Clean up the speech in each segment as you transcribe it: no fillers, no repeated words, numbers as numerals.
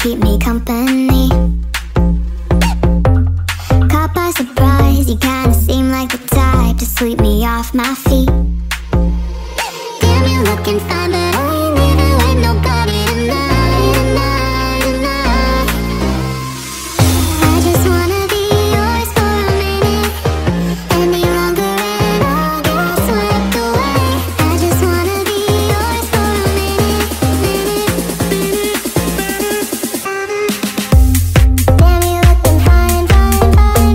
keep me company. Caught by surprise, you kinda seem like the type to sweep me off my feet. Damn, you're looking fine, but I ain't even with nobody tonight. I just wanna be yours for a minute. Any longer and I'll get swept away. I just wanna be yours for a minute. Damn, you're looking fine, fine, fine.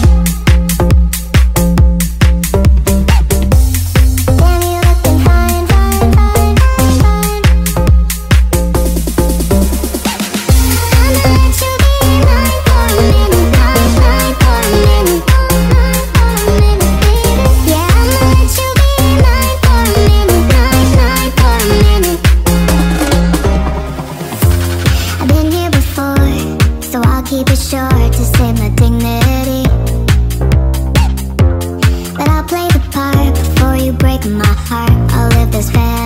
Damn, you're looking fine, fine, fine, fine, fine. I'ma let you be mine for a minute, mine for a minute, mine for a minute, baby. Yeah, I'ma let you be mine for a minute, mine for a minute. I've been here before, so I'll keep it short to save my dignity. But I'll play the part before you break my heart. I'll live this fast.